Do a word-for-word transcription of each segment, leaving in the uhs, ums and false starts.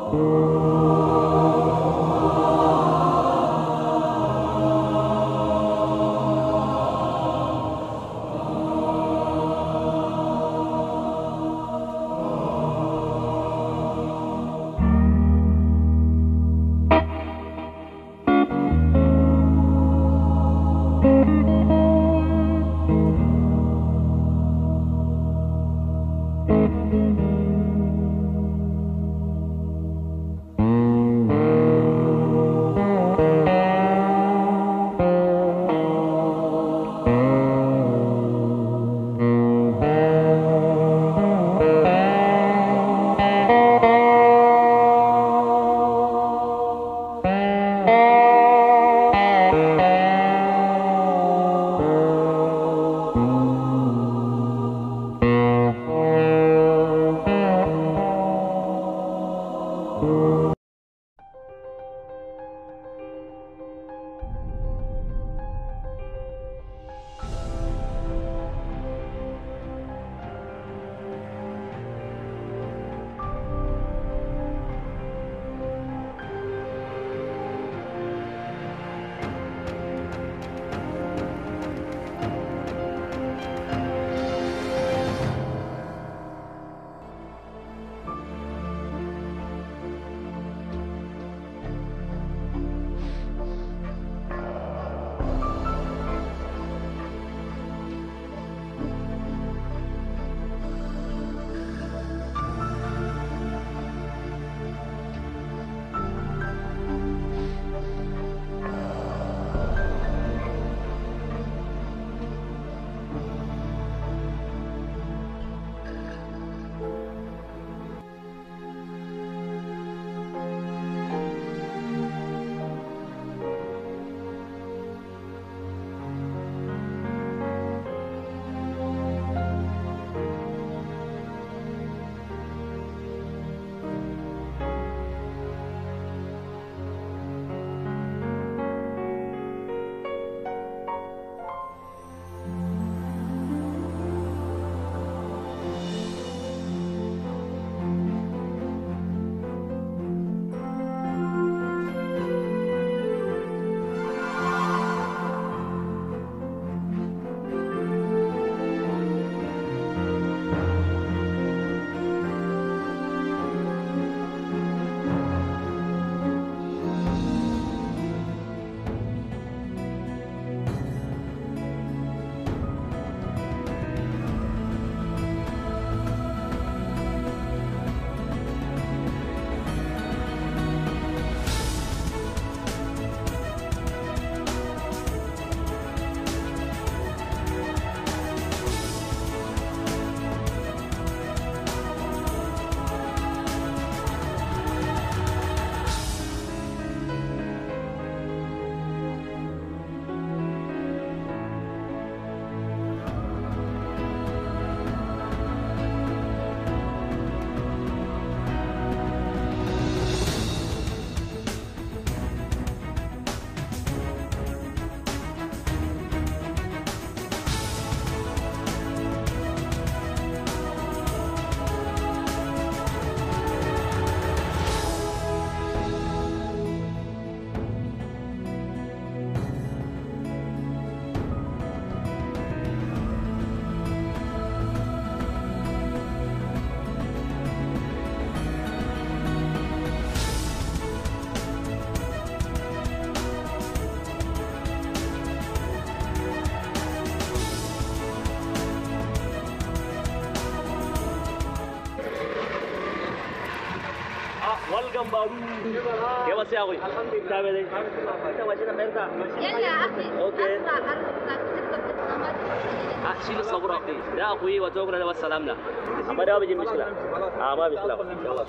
welcome baru. क्या बस आ गई? क्या बेले? kita masih nak main tak? يلا أخي Okay. أسرع أرجوك تكتب اسمك. Ah, sila sabur akhi. لا أخوي وتوكلنا والسلامنا. ما ده بيجي مشكلة. آه ما بيخلاف. يلا.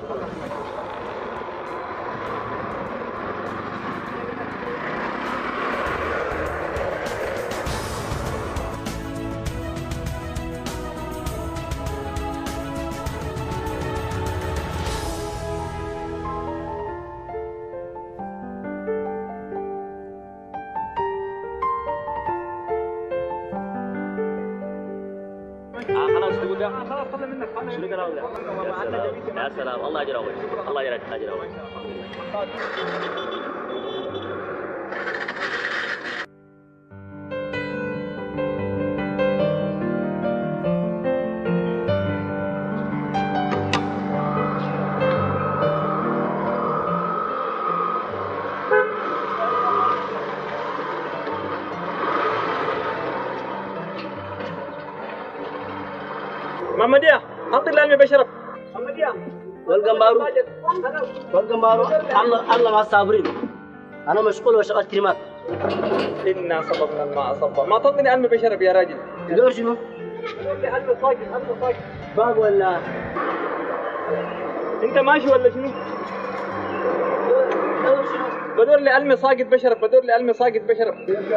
خلاص تقول لا خلاص طلع منك شنو كلام ده؟ يا سلام يا سلام الله يجرى وجهك الله يجرى اجر وجهك. محمدية حط العلم بشرب. محمدية والقنبارو والقنبارو الله الله مع الصابرين. أنا مشغول وشغال كلمات. إنا صببنا الماء صبا. ما تعطيني علم بشرب يا راجل. تدور شنو؟ علم صاقط علم صاقط. باق ولا؟ أنت ماشي ولا شنو؟ تدور شنو؟ بدور لي علم صاقط بشرب بدور لي علم صاقط بشرب.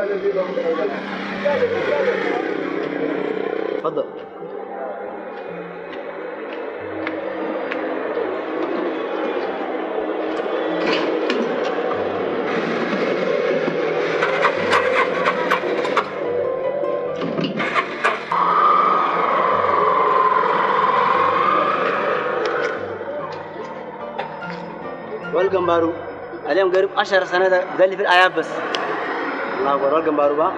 تفضل. والقنبارو اليوم قريب عشر سنة قال لي في الآيات بس. الله أكبر. والقنبارو بقى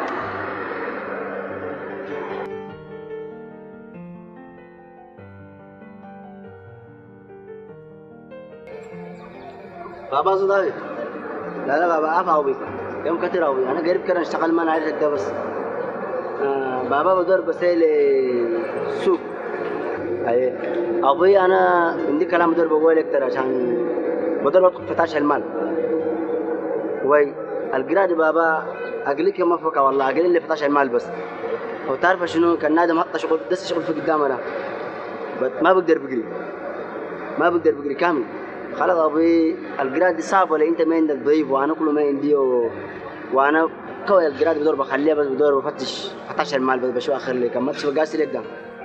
بابا صداقي. لا لا بابا أفعوا بي يوم كتير أوي أنا قريب كده اشتغل ما نعرف ده بس. آه بابا بدور بسيل سوق. أيه أبوي أنا عندي كلام بدور بقول لك ترى عشان بدور بدخل فتاش المال. وي القراد بابا أقلك ما فوق والله أقل اللي فتاش المال بس. وتعرف شنو كان نادم حط شغل دس شغل في قدامنا ما بقدر بقري ما بقدر بقري كامل. خلاص أبوي القراد صعب ولا أنت ما عندك ضعيف وأنا كله ما عندي و... وأنا كوي القراد بدور بخليها بس بدور بفتش فتاش المال بس بشوف آخر لي كم ما تشوف قاسي لك ده.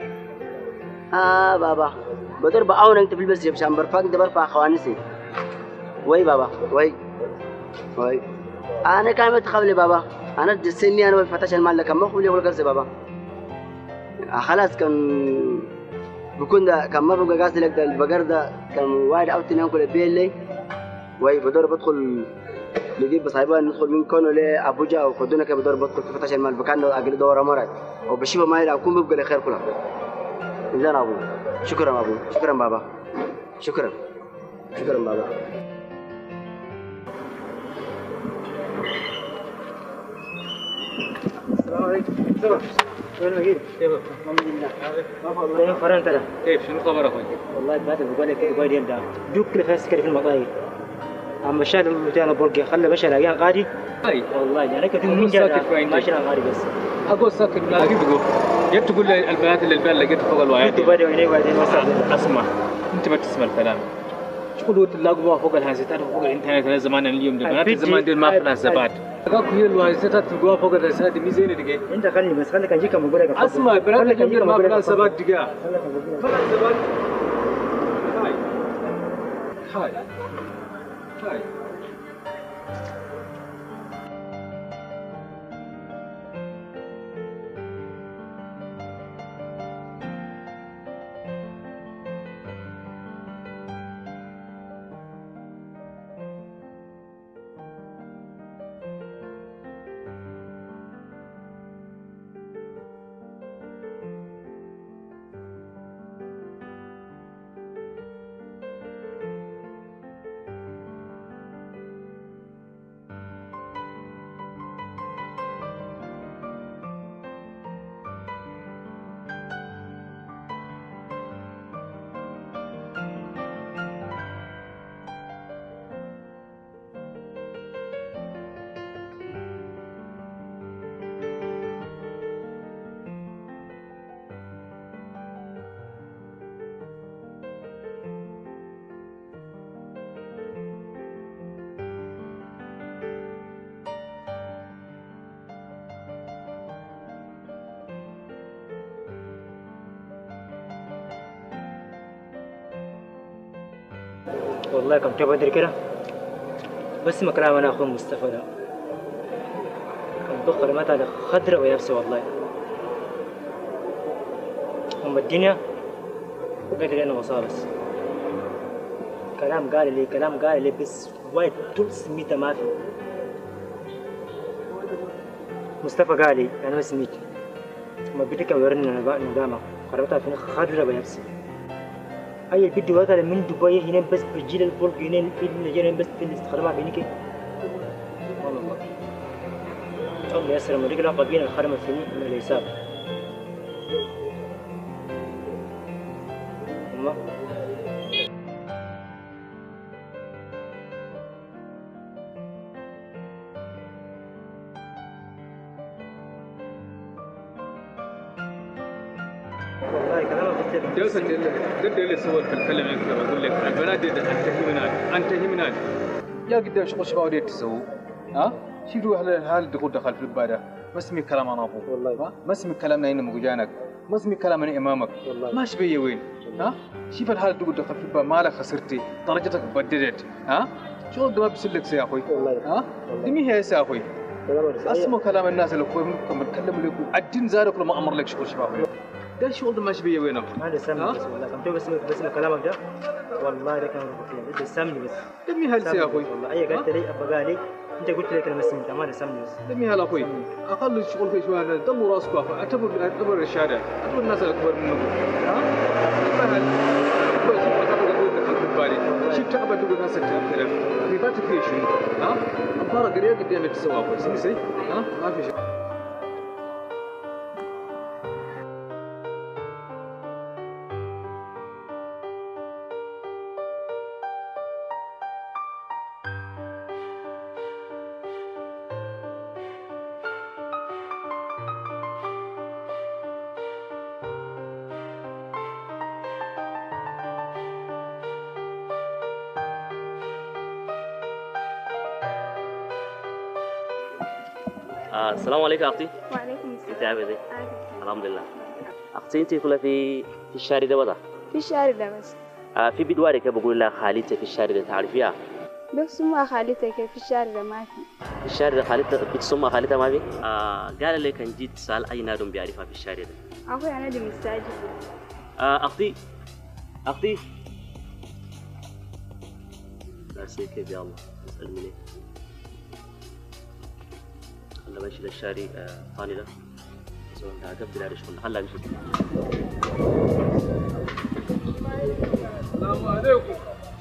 آه بابا بدور بأون أنت في البس عشان برفع أنت برفع خوانسي. وي بابا وي وي أنا كان متخبلي بابا أنا جسني أنا بفتش المال لكن ما خبلي ولا قصي بابا. آه خلاص كان بكون ده كان ما بقى قاسي لك ده البقر ده كان واحد أو اثنين كل بيلي. وي بدور بدخل نجيب بصايبان ندخل من كونه لأبوجا وخدونا كده بدور بدخل في فتش المال بكان أقل دورة مرات وبشيبه ما يلا أكون ببقى لخير كلها. إذن أبو شكرا أبو شكرا بابا شكرا شكرا بابا. السلام عليكم. سلام. وين مجيب؟ كيف؟ الحمد لله. ما فاضي. كيف فرنت له؟ كيف شنو خبر أخوي؟ والله بعد بقول لك بقول يلا دوك كل فاس كده في المطاير. أما شاد المتين بورجي خلى بشر أيام غادي. أي. والله أنا كنت من جارة ماشي غادي بس. أقول ساكن لا أجيب أقول. جيت تقول لي البنات اللي البال لقيت فوق الواعي. كنت بدي ويني وبعدين وصل. أسمع أنت ما تسمع الكلام. تقولوا تلاقوا فوق الهانسيتات فوق الإنترنت هذا زمان اليوم ده بنات زمان دي ما في ناسبات. تلاقوا هي الهانسيتات تلقوها فوق الهانسيتات دي زين دقيقة. أنت خلني بس خليك أجيك أقول لك. أسمع بنات اليوم ما في ناسبات دقيقة. ناسبات. هاي. هاي. هاي. والله كم تبغى أدري كده بس ما كلام أنا أخو مصطفى ده كم بخر متى خضرة ونفسه والله أما الدنيا فكرت انه وصاه بس كلام قال لي كلام قال لي بس وايد طول سميته ما في. مصطفى قال لي انا ما سميت ما بدك اوريني ندامه قربتها في خاطر بنفسي اي الفيديو هذا من دبي هنا بس بيجي الفولك هنا في الجنة بس في الاستخدام بينك والله الله يسر مريك لا قبيل الخرم الفني من الحساب الله والله كلامك كتير جلسة قد اللي سوى في الفيلم يكتب أقول لك البنات دي أنتهي من هذا أنتهي من هذا يا قدام شغل شباب دي تسووا ها شوفوا هذا هذا دخول دخل في البادة ما اسمي كلام أنا أبوك والله ما اسمي كلامنا هنا مجانك ما اسمي كلامنا إمامك والله ما شبيه وين ها شوف الحال دخول دخل في البادة مالك خسرتي درجتك بددت ها شغل ده ما بيسلك سيا أخوي ها دمي هي سيا أخوي اسمع كلام الناس اللي أخوي منكم بتكلموا لكم الدين زارك لما أمر لك شغل شباب ده الشغل ده ماشي بيا وينه؟ هذا سامي بس والله فهمت بس بس كلامك ده والله ده كان ربك ده سامي بس دمي هالسي يا اخوي والله اي قلت لي ابا قال لي انت قلت لي كلمه بس انت ما ده سامي بس دمي هال اخوي اقل الشغل في شويه دموا راسك اعتبر اعتبر الشارع اعتبر الناس الاكبر منكم ها؟ فهل بس ما تقدر تقول لك في بالي شوف تعب تقول الناس تاثر في باتك في شنو ها؟ الفرق قريب قدامك تسوى اخوي سمسي ها؟ ما في شيء آه السلام عليكم اختي. وعليكم السلام. انت عامله ايه؟ الحمد لله. اختي انت كلها في في الشارع ده ولا؟ في الشارع ده بس. آه في بدواري كده بقول لها خالتي في الشارع ده تعرفيها؟ بس ما خالتك في الشارع ده ما في. في الشارع ده خالتها بتسمى خالتها ما في؟ آه قال لي كان جيت سال اي نادم بيعرفها في الشارع ده. اخوي انا دي مستعجل. آه اختي اختي لا سي كيف يا الله اسال مني هلا ماشي للشارع الثاني ده قبل على شغل هلا نشوف. السلام عليكم.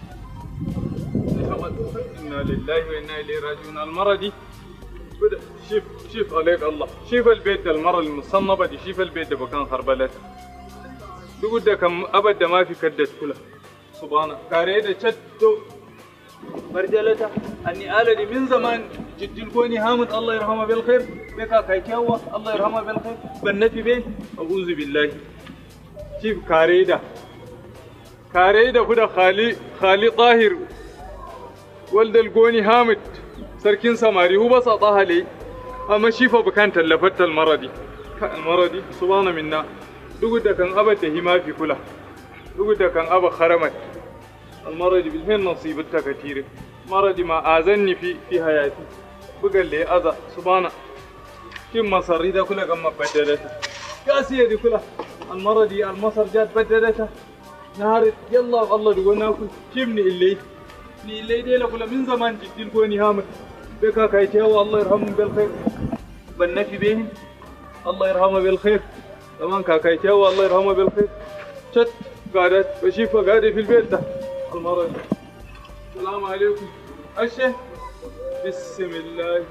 انا لله وانا اليه راجعون. المره دي بدا شوف شوف عليك الله شوف البيت ده المره المصنبه دي شوف البيت ده مكان خربلت بيقول ده كم ابدا ما في كدت كلها سبحانه كاريده شتو برجلتها اني آلة دي من زمان جد الكوني هامت الله يرحمها بالخير بكا كايتاوة الله يرحمها بالخير بالنفي بيه أعوذ بالله شوف كاريده كاريده كده خالي خالي طاهر ولد الكوني هامت سركين سماري هو بس أعطاها لي أما شيفا بكان تلفت المرة دي المرة دي سبحان منا دوغو ده كان أبا تهما في كلها دوغو ده كان أبا خرمت المرة دي بالفين نصيبتها كثيرة المرة دي ما آذني في في حياتي بقى لي أذى سبحانه كم مصر ده كلها كم بدلتها كاسية دي كلها المرة دي المصر جات بدلتها نهار يلا الله دو ناكل كمني اللي ني اللي دي كلها من زمان جدي الكوني هامت بكا كايتاو الله يرحمهم بالخير بالنفي بهم الله يرحمه بالخير كمان كايتاو الله يرحمه بالخير شت قعدت بشوفها قاعدة في البيت ده المرة دي. السلام عليكم. أشه بسم الله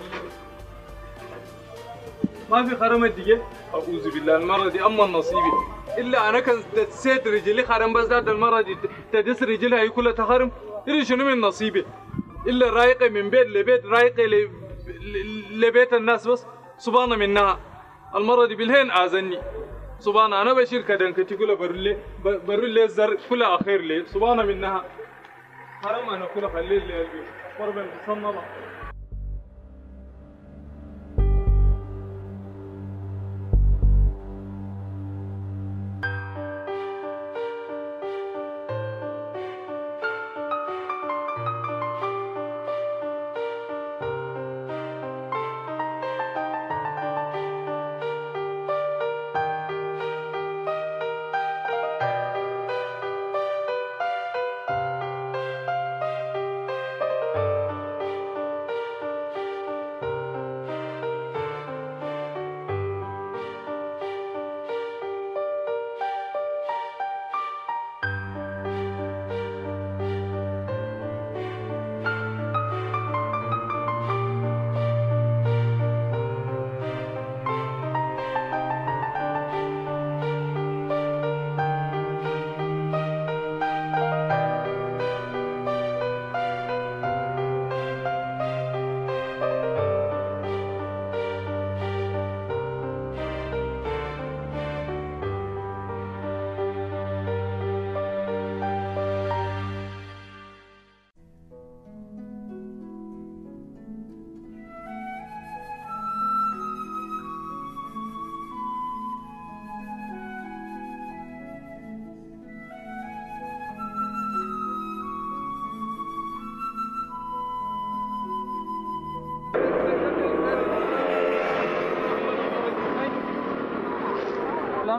ما في خرمت دي أعوذ بالله المرة دي أما نصيبي إلا أنا كان تسيت رجلي خرم بس ذات المرة دي تدس رجلها هي كلها تخرم إيه شنو من نصيبي إلا رايقة من بيت لبيت رايقة لبيت الناس بس سبحان منها المرة دي بالهين آذني سبحان أنا بشير كدن كتي كلها برولي برولي زر كلها أخير لي سبحان منها حرام أنا كلها خليل لي قلبي قربا تصنع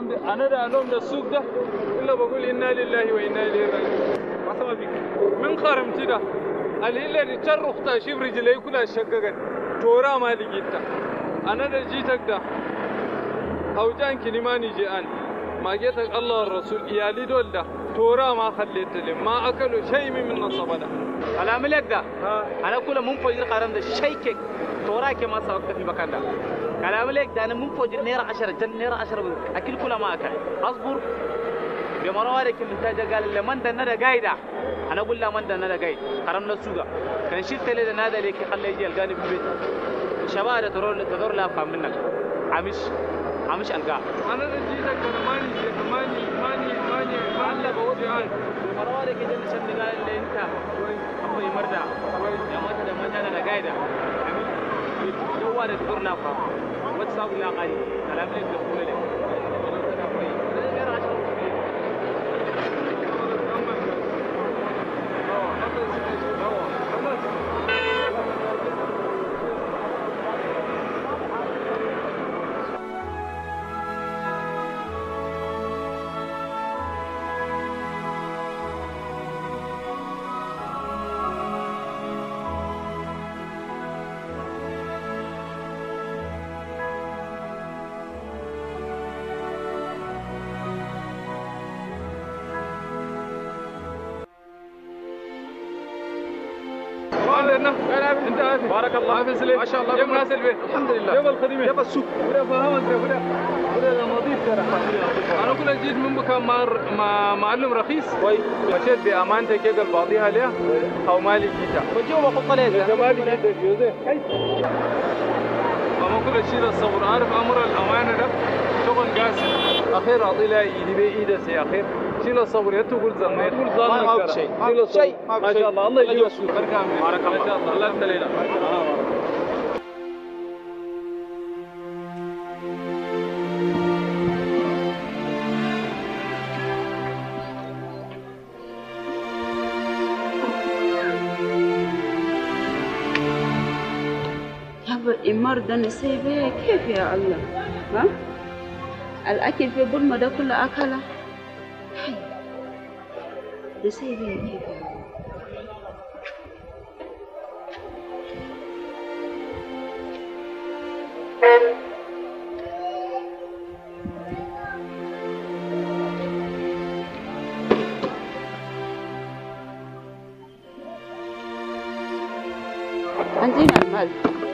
الحمد لله انا ده انوم ده السوق ده الا بقول انا لله وانا اليه راجعون. ما سمع فيك من خرمتي ده اللي اللي تشرخ تشيف رجلي كلها شققت تورا ما لقيتها. انا ده جيتك ده اوجان كلماني جيان ما جيتك الله الرسول ايالي دول ده تورا ما خليت لي ما اكلوا شيء من نصب ده. كلام لك ده انا كل من فوجر قرن ده شيكك تورا كما سبقت في مكان ده. كلام لك ده انا من فوجر نيرة عشرة جن نيرة عشرة اكل كل ما اكل اصبر بمروارك من تاجا قال لمن ده ندا قايده انا اقول له من ده ندا قايد قرن السوق كان شفت لي نادا ليك خليه يجي القاني في البيت شباب تدور تدور لا افهم منك عمش عمش القاه انا ده جيتك انا ماني ماني ماني ماني ما بقول يعني مروارك جن شن قال اللي انت ابوي مردا يا ما تدا من انا قايده جوال تدور لا افهم ما تساوي لا قايد كلام لك تقول لي انت بارك الله فيك ما شاء الله جاب ناس البيت الحمد لله جاب الخدمه جاب السوق ولا فهمت ولا ولا نظيف ترى انا كنت جيت من مكان ما معلم رخيص كويس مشيت بامانتك كده بعضيها ليه او مالي جيتها وجوا بقول لك يا مالي جيتها يوزي ما كل شيء الصبر عارف امر الامانه ده شغل قاسي اخير اعطي لها ايدي بايدي يا اخير شيل الصبر يا تقول زنيت تقول زنيت ما في شيء شيل الصبر ما شاء الله الله يجيب السوق بارك الله ما شاء الله الله يبتلينا الإمار ده نسيبه كيف يا الله؟ ها؟ الأكل في بلمة ده كله أكله نسيبه كيف يا الله؟ عندنا المال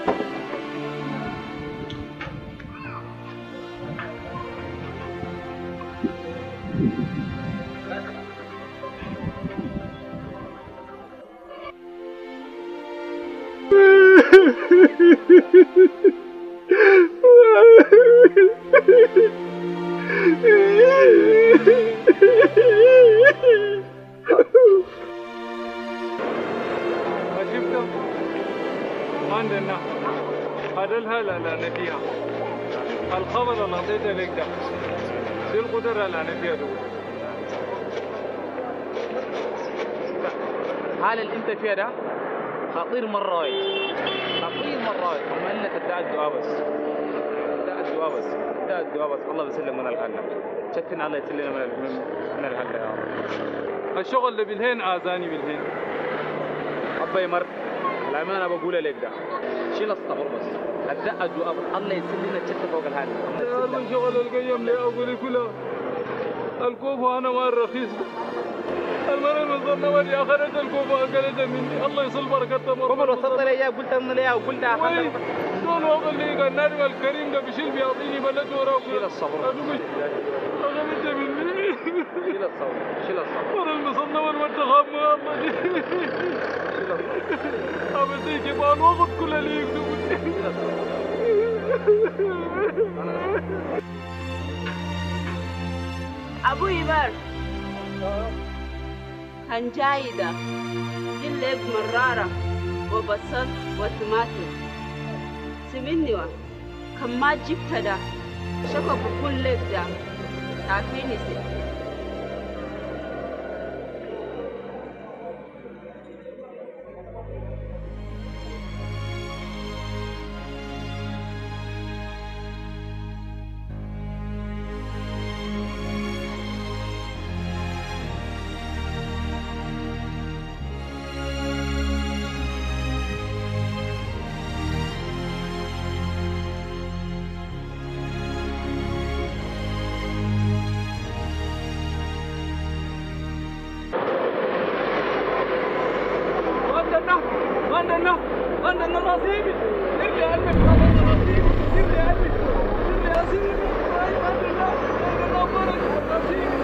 عندنا هذا الهلا لا نفيها الخبر اللي اعطيته لك ده دي القدرة لا نفيها دول حال اللي انت فيها ده خطير مرة واحد خطير مرة واحد اما انك تدعي الدعاء بس تدعي الدعاء بس تدعي الدعاء بس الله بيسلم من الحل شكنا الله يسلمنا من من الحل يا رب. الشغل اللي بالهين اذاني بالهين ابا يمر الأمانة أنا بقول لك ده شيل الصبر بس أدعى الدعاء الله يسلمنا تشتت فوق الحال هذا شغل القيم لي أقول كلها الكوفة أنا ما الرخيص المرة المصنفة ودي أخذت الكوفة أكلتها مني الله يصل بركتها مرة كوفة وصلت لي إياه قلت من ليها وقلت أخذت شلون وقت اللي قال نادم الكريم ده بشيل بيعطيني بلد وراه شيل الصبر أخذتها مني شيل الصبر شيل الصبر مرة المصنفة والتخام ما الله شيل أبدي كمان وقت كل اللي يكتبون أبو إيمار هنجايدة جلب مرارة وبصل وطماطم سمني وا كم ما جبت ده شكو بكل لك ده تعرفيني سي عندنا عندنا نصيبي سير لي قلبك عندنا نصيبي سير لي قلبك سير لي يا سيدي عندنا عندنا فرج نصيبي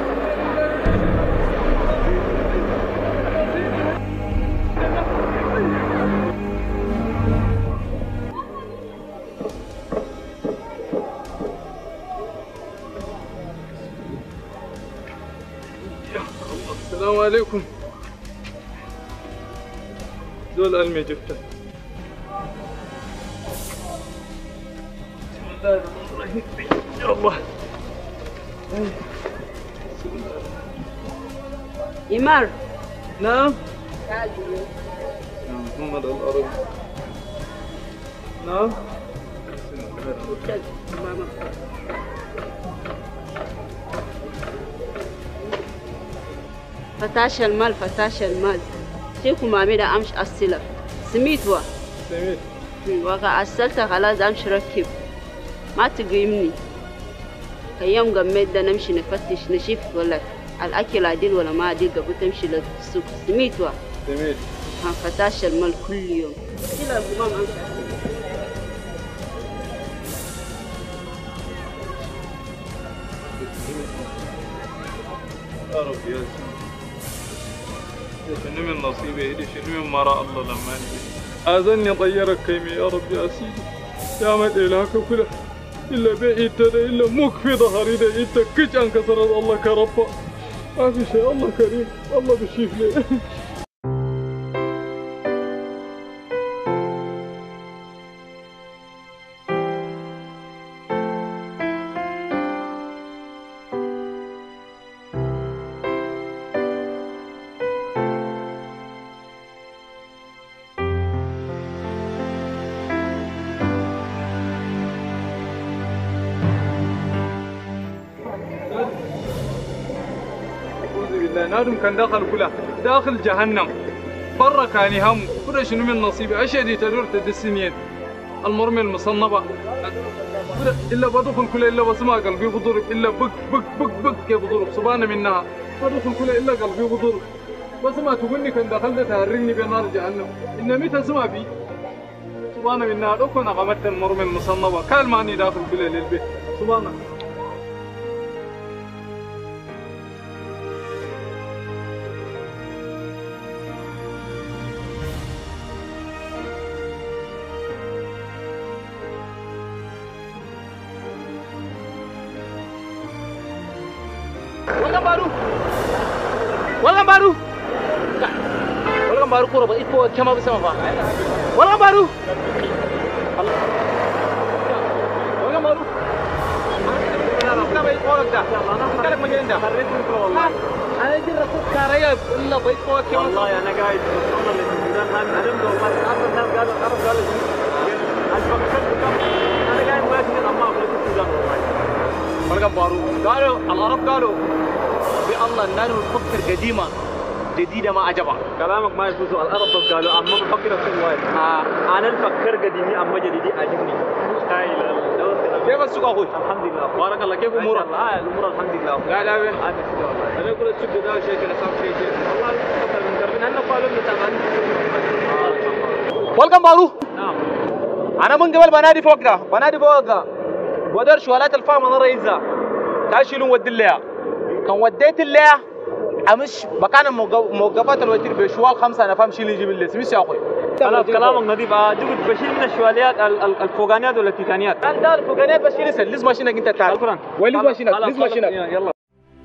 السلام عليكم. دول ألمي جبته. بسم الله الرحمن الرحيم. يا الله. إيمار. نعم. تعال. يا محمد الأرض. نعم. ماما. فتاش المال فتاش المال شيكو مامي ده أمش أصيلة سميتوا سميت وقع أصلت خلاص أمش ركب ما تقيمني أيام قمت ده نمشي نفتش نشوف ولا الأكل عديل ولا ما عديل قبل تمشي للسوق سميتوا سميت ها فتاش المال كل يوم كلا القمام أمش أصيلة يا رب يا سيدي شنو من نصيبي إلي شنو من مرا الله لما أذني طيرك كيمي يا رب يا سيدي يا مد إلهك كله إلا بيت إلا موك في ظهري ده إنت كج أنكسرت الله كرب ما في شيء الله كريم الله بشيف لي نادم كان داخل كله داخل جهنم برا كان هم كل شنو من نصيبي اشهد تدور تدسنين المرمي المصنبه الا بدخل كله الا بسمع قلبي بضرب الا بك بك بك بك كيف بضرب سبحان منها بدخل كله الا قلبي بضرب بسمع تقولني كان دخلت تهرني بنار جهنم ان متى تسمع بي سبحان منها لو كنا قمت المرمي المصنبه قال ماني داخل كله للبيت سبحان Welcome baru. Welcome baru. Welcome baru kuro ba ipo kema bisa apa? Welcome baru. Welcome baru. Kita baik orang dah. Kita macam dah. Ada je rasul karaya illa baik orang kema. والله انا قاعد والله اللي في السودان ما عندهم دول ما اعرف الناس قالوا عرف قالوا الفكر كم انا قاعد ما ادري اما في السودان والله Welcome baru. قالوا العرب قالوا بالله النار نفكر قديمة جديدة ما عجبها. كلامك ما يفوز العرب بس قالوا اما بفكر في الوايد آه. انا الفكر قديمي اما جديدي عجبني هاي كيف السوق اخوي؟ الحمد لله بارك الله كيف امورك؟ اه الامور الحمد لله قاعد ابي عاد والله انا اقول السوق ده شيء كذا صار شيء شيء والله تفضل من قربنا انا قالوا لنا تمام Welcome baru. نعم انا من قبل بنادي فوق ده بنادي فوق ده ودر شوالات الفام انا رئيسها تاشيلون ود الليها كان وديت الليها امش مكان موقفات الوتير بشوال خمسه انا فاهم شيل يجيب اللي سميس يا اخوي خلاص كلامك نظيف دقت بشيل من الشواليات الفوقانيات ولا التيتانيات لا ده الفوقانيات بشيل لسه لازم ماشينك انت تعرف شكرا وين لازم ماشينك لازم ماشينك يلا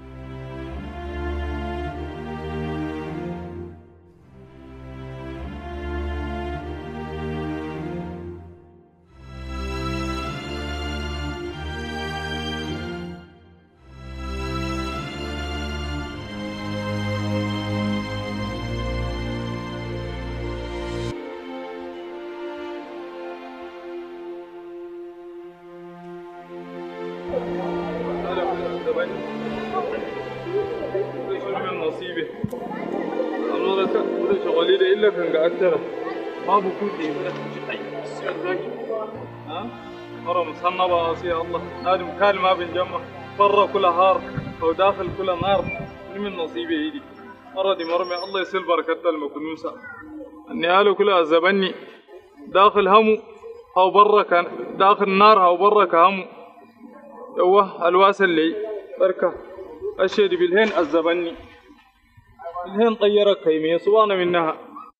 نصيبي أنا لك ولا شغالي ده إلا كان قاعد ترى ما بكون دي ولا شيء ها مرة مصنبة يا الله هذا مكان ما بنجمع برا كل هار أو داخل كل نار من نصيبي هيدي مرة دي مرمي الله يسل بركتها المكنوسة النهاية كلها عذبني داخل همو أو برا كان داخل نار أو برا كهمو يوه الواسل لي بركة الشيء بالهين عذبني الهين طيرك كيمية صوانة منها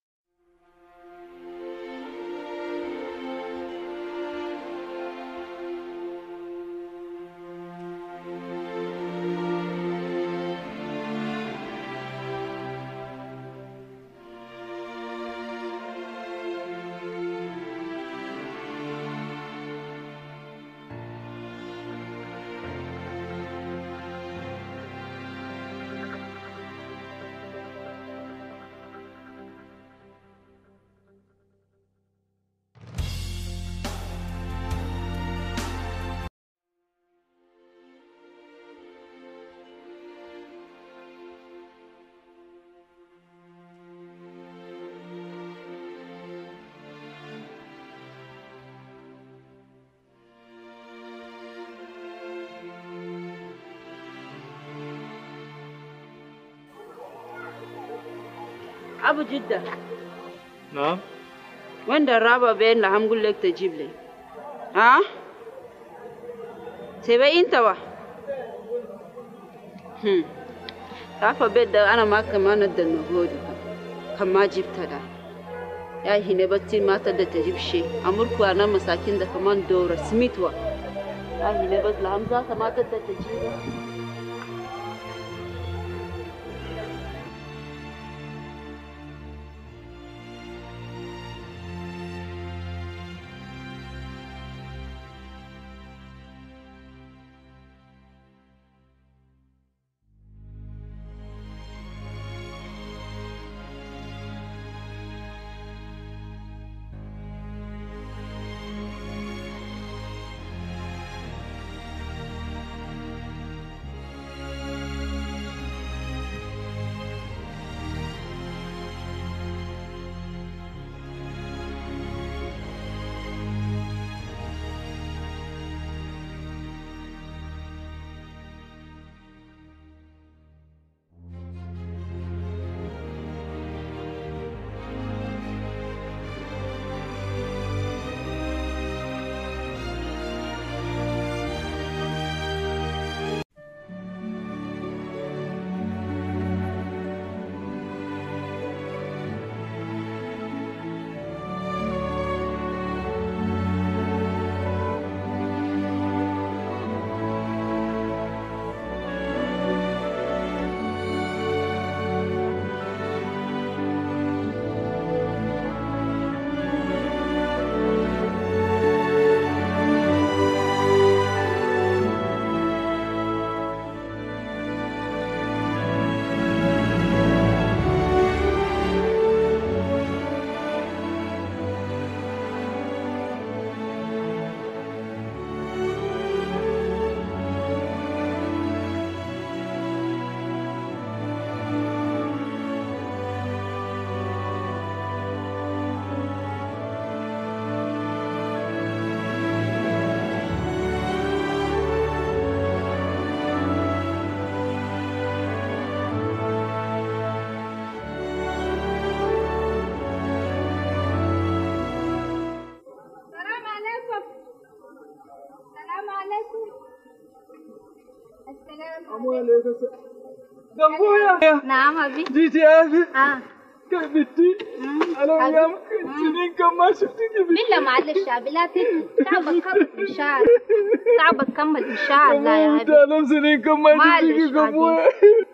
أبو جدة. نعم. وين الرابع بين لهم قول لك تجيب لي؟ ها؟ تبي أنت وا؟ هم. تعرف بيت ده أنا ما كمان أدنى نقول كم ما جبت ده. يا هنا بتي ما تقدر تجيب شيء. أمركوا أنا مساكين ده كمان دورة سميتوا. يا هنا بس لهم ذات ما تقدر تجيبه. دمويا نعم أبي جيتي يا أبي آه كيف بنتي؟ أنا أيام سنين كم ما شفتك يا بنتي بالله معلش يا أبي لا تجي تعبك خلص إن شاء الله تعبك كمل إن شاء الله يا أبي أنا سنين كم ما شفتك يا أبويا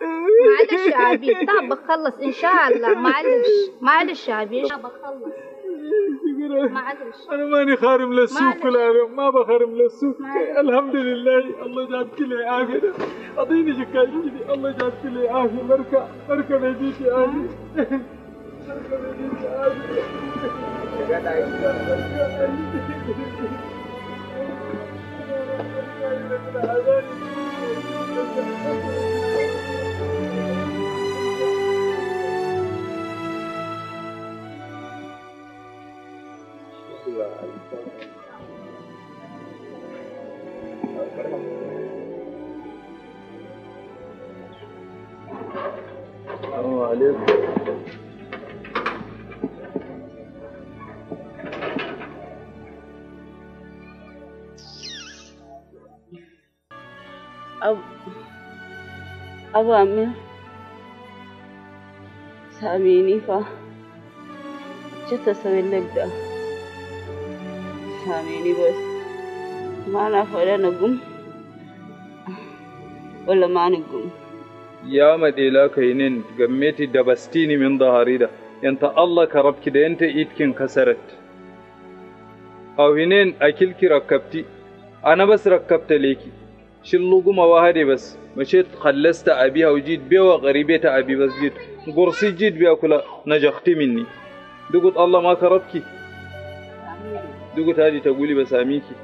معلش يا أبي تعبك خلص إن شاء الله معلش معلش يا أبي تعبك خلص معلش أنا ماني خارم للسوق كل يوم ما بخارم للسوق الحمد لله الله جاب كل عافية أعطيني جكاي جدي الله جاب كل عافية مركب مركب يجيك عافية مركب يجيك عافية السلام عليكم أب أبو أمير ساميني فا جت أسوي لك ده ساميني بس ما أنا فعلا نقوم ولا ما نقوم يا مديلا كينين قميتي دبستيني من ظهري ده انت الله كرب كده انت ايدكن كسرت او هنين اكلكي ركبتي انا بس ركبت ليكي شلوقو مواهدي بس مشيت خلصت ابيها وجيت بيها وغريبيت ابي بس جيت قرصي جيت بيها كلها نجحتي مني دقت الله ما كربكي دقت هذه تقولي بس اميكي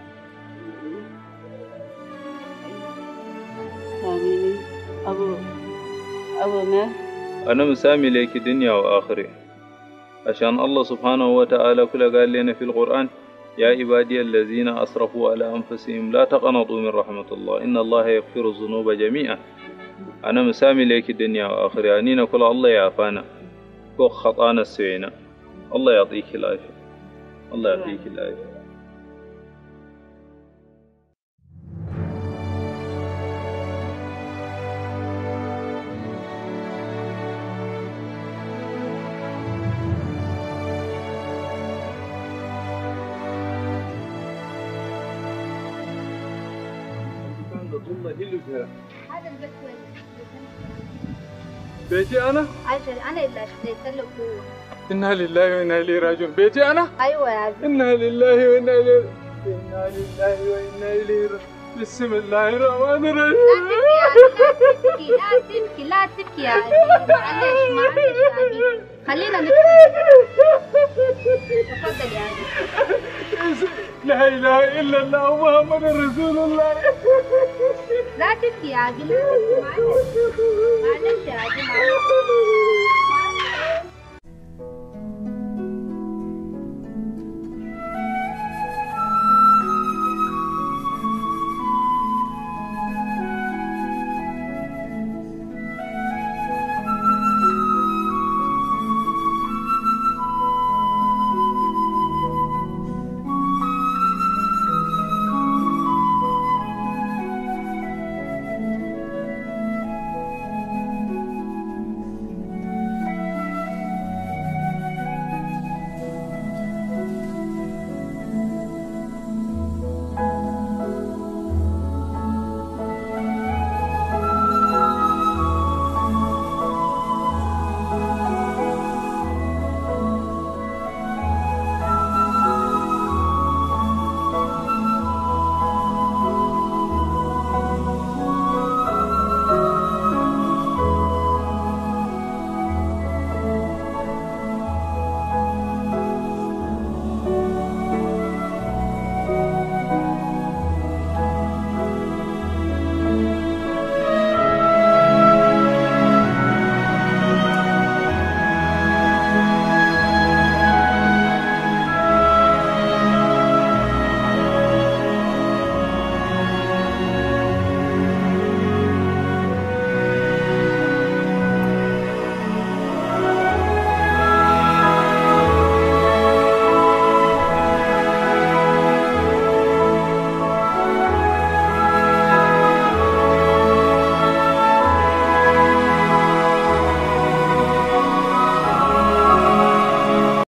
ساميني أبو أبو ما أنا مسامي لك دنيا وآخرة عشان الله سبحانه وتعالى كل قال لنا في القرآن يا عبادي الذين أسرفوا على أنفسهم لا تقنطوا من رحمة الله إن الله يغفر الذنوب جميعا أنا مسامي لك دنيا وآخرة أنينا كل الله يعافانا كو خطانا السوينا الله يعطيك العافية الله يعطيك العافية هذا البيت وين؟ بيتي أنا؟ عشان أنا اللي اشتريت له هو. إنا لله وإنا إليه راجعون. بيتي أنا؟ أيوة يا عبد. إنا لله وإنا إليه إنا لله وإنا إليه بسم الله الرحمن الرحيم. لا تبكي لا تبكي يا عبد. معلش معلش يا عبد. خلينا نبكي. تفضل يا عبد. لا إله إلا الله محمد رسول الله. لا تبكي يا عبد. معلش معلش يا عبد.